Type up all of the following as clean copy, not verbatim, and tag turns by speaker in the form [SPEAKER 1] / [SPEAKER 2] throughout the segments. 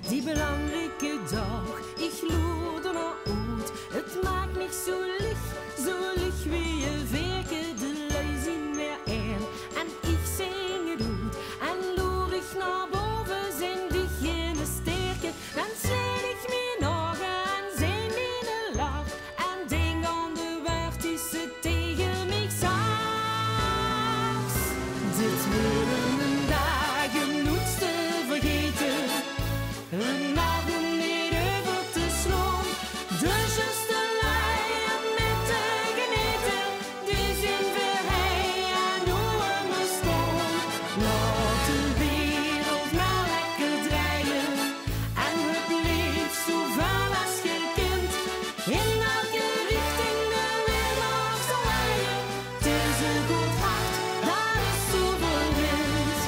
[SPEAKER 1] die belangrijke dag. Ik loer er naar uit, het maakt mich zo licht wie je werken. De lui zien weer aan en ik zing het uit. En loer ik naar boven, zijn diegene sterke. Dan slijt ik me nog aan zijn binnen lach. En denk aan de woord die ze tegen mij zegt. Dit worden een dagen nooit te vergeten. Een nacht niet over te slaan. De juiste lijn met de genieten. Die zijn weer heen en hoe we staan. Laat de wereld maar lekker draaien. En het liefst zo ver als je kunt. In elke richting de wereld zal waaien. Het is een goed hart, dat is zoveel wind.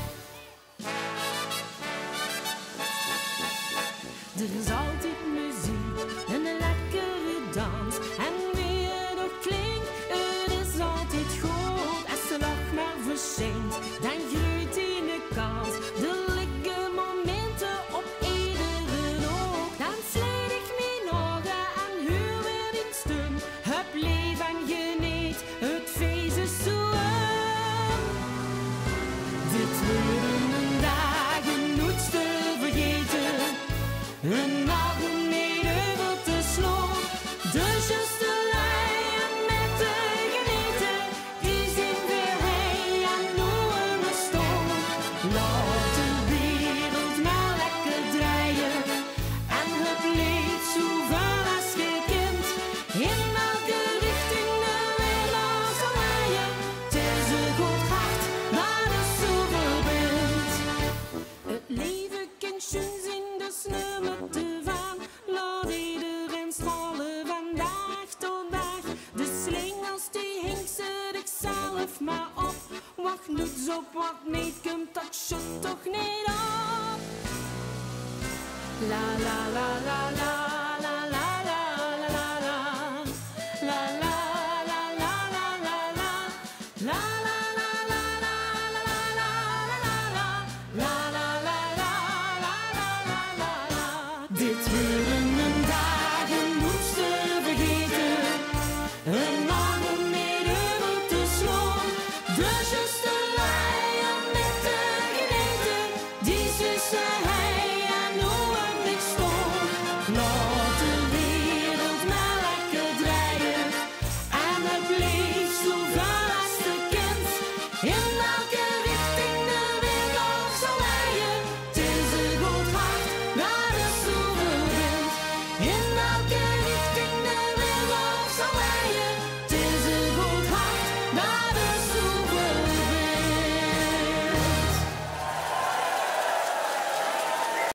[SPEAKER 1] Er is altijd muziek, een lekkere dans. En wie het ook klinkt, het is altijd goed. Als de lach maar verschijnt, dan groeit in de kans. Er liggen momenten op iedere oog. Dan slijt ik me nog aan huur weer in stum. Het leef en geniet, het feest is zo warm. Dit worden een dagen nooit te vergeten. Een nacht niet over te slaan. De juiste lijn met de genieten. Die zijn weer heen en hoe we staan. Laat de wereld maar lekker draaien. En het liefst zo ver als je kunt. In elke richting de wereld zal waaien. Het is een goed hart, dat is zoveel bindt. Het leven kan schön zijn, dus nummer te van. Laat iedereen stralen van dag tot dag. De slingers die hinkt ze zichzelf maar op. Wacht niet op wat niet komt, dat shut toch niet op. La la la la la.